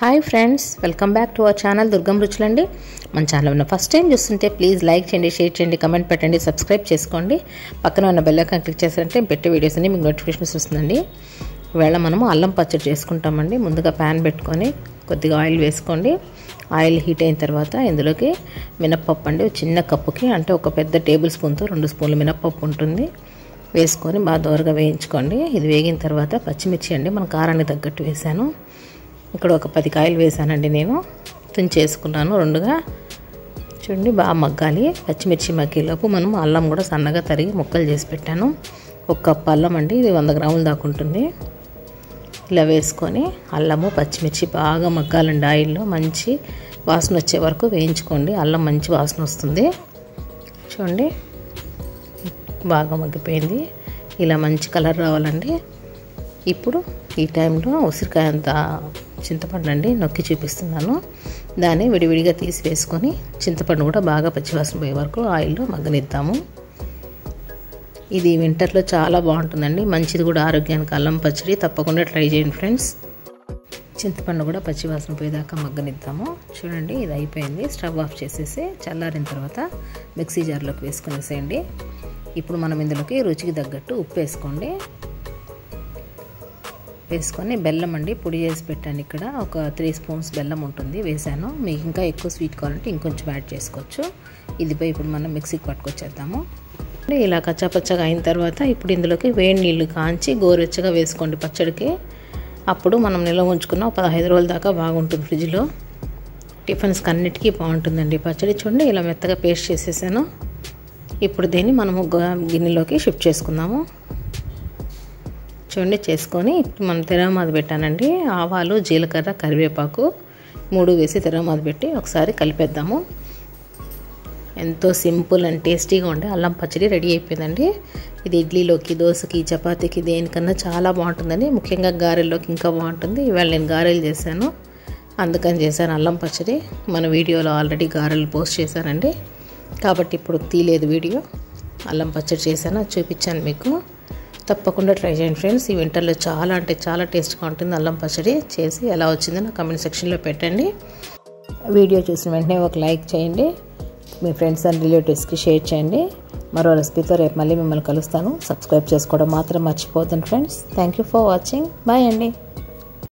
Hi friends, welcome back to our channel Durgam Ruchulu andi. మన channel ఉన్న first time చూస్తుంటే please like చేయండి, share చేయండి, comment పెట్టండి, సబ్స్క్రైబ్ చేసుకోండి. పక్కన ఉన్న బెల్ ఐకాన్ క్లిక్ చేశారంటే పెట్టే వీడియోస్ అన్ని మీకు నోటిఫికేషన్స్ వస్తుందండి. ఇవాళ మనము అల్లం పచ్చడి చేసుకుంటామండి. ముందుగా పాన్ పెట్టుకొని కొద్దిగా ఆయిల్ వేసుకోండి. ఆయిల్ హీట్ అయిన తర్వాత ఇందులోకి మినపప్పు అండి, చిన్న కప్పుకి అంటే ఒక పెద్ద టేబుల్ స్పూన్తో 2 స్పూన్ల మినపప్పు ఉంటుంది. వేసుకొని బాగా దోరగా వేయించుకోండి. ఇది వేగిన తర్వాత పచ్చిమిర్చి అండి, మన కారానికి తగ్గట్టు వేసాను. ఇక్కడ ఒక 10 కాయలు వేసానండి, నేను తుంచేసుకున్నాను రెండుగా. చూడండి బాగా మగ్గాలి. పచ్చిమిర్చి మగ్గేలోపు మనం అల్లం కూడా సన్నగా తరిగి ముక్కలు చేసి పెట్టాను. 1 కప్పు అల్లం అండి, ఇది 100 గ్రాముల దాకా ఉంటుంది. ఇలా వేసుకొని అల్లము పచ్చిమిర్చి బాగా మగ్గాలండి. ఆయిల్లో మంచి వాసన వచ్చే వరకు వేయించుకోండి. అల్లం మంచి వాసన వస్తుంది. చూడండి బాగా మగ్గిపోయింది. ఇలా మంచి కలర్ రావాలండి. ఇప్పుడు ఈ టైంలో ఉసిరికాయ అంత చింతపండు అండి నొక్కి చూపిస్తున్నాను. దాన్ని విడివిడిగా తీసి వేసుకొని చింతపండు కూడా బాగా పచ్చివాసన పోయే వరకు ఆయిల్లో మగ్గనిద్దాము. ఇది వింటర్లో చాలా బాగుంటుందండి, మంచిది కూడా ఆరోగ్యానికి అల్లం పచ్చడి. తప్పకుండా ట్రై చేయండి ఫ్రెండ్స్. చింతపండు కూడా పచ్చివాసన పోయేదాకా మగ్గనిద్దాము. చూడండి ఇది అయిపోయింది. స్టవ్ ఆఫ్ చేసేసి చల్లారిన తర్వాత మిక్సీ జార్లోకి వేసుకొనేసేయండి. ఇప్పుడు మనం ఇందులోకి రుచికి తగ్గట్టు ఉప్పు వేసుకోండి. వేసుకొని బెల్లం అండి పొడి చేసి పెట్టాను. ఇక్కడ ఒక 3 స్పూన్స్ బెల్లం ఉంటుంది, వేసాను. మీకు ఇంకా ఎక్కువ స్వీట్ కావాలంటే ఇంకొంచెం యాడ్ చేసుకోవచ్చు. ఇదిపై ఇప్పుడు మనం మిక్సీకి పట్టుకొచ్చేద్దాము. ఇలా కచ్చాపచ్చగా అయిన తర్వాత ఇప్పుడు ఇందులోకి వేడి నీళ్ళు కాంచి గోరువెచ్చగా వేసుకోండి పచ్చడికి. అప్పుడు మనం నిల్వ ఉంచుకున్న 15 రోజుల దాకా బాగుంటుంది ఫ్రిడ్జ్లో. టిఫిన్స్కి అన్నిటికీ బాగుంటుందండి పచ్చడి. చూడండి ఇలా మెత్తగా పేస్ట్ చేసేసాను. ఇప్పుడు దీన్ని మనము గిన్నెలోకి షిఫ్ట్ చేసుకుందాము. చూడండి చేసుకొని ఇప్పుడు మనం తెరమాది పెట్టానండి. ఆవాలు, జీలకర్ర, కరివేపాకు 3 వేసి తెరమాది పెట్టి ఒకసారి కలిపేద్దాము. ఎంతో సింపుల్ అండ్ టేస్టీగా ఉండే అల్లం పచ్చడి రెడీ అయిపోయిందండి. ఇది ఇడ్లీలోకి, దోసకి, చపాతీకి దేనికన్నా చాలా బాగుంటుందండి. ముఖ్యంగా గారెల్లోకి ఇంకా బాగుంటుంది. ఇవాళ నేను గారెలు చేశాను, అందుకని చేశాను అల్లం పచ్చడి. మన వీడియోలో ఆల్రెడీ గారెలు పోస్ట్ చేశానండి, కాబట్టి ఇప్పుడు తీయలేదు వీడియో. అల్లం పచ్చడి చేశాను, చూపించాను మీకు. తప్పకుండా ట్రై చేయండి ఫ్రెండ్స్. ఈ వింటర్లో చాలా అంటే చాలా టేస్ట్గా ఉంటుంది అల్లం పచ్చడి. చేసి ఎలా వచ్చిందో నా కామెంట్ సెక్షన్లో పెట్టండి. వీడియో చూసిన వెంటనే ఒక లైక్ చేయండి. మీ ఫ్రెండ్స్ అండ్ రిలేటివ్స్కి షేర్ చేయండి. మరో రెసిపీతో రేపు మళ్ళీ మిమ్మల్ని కలుస్తాను. సబ్స్క్రైబ్ చేసుకోవడం మాత్రం మర్చిపోతుంది friends. Thank you for watching. Bye అండి.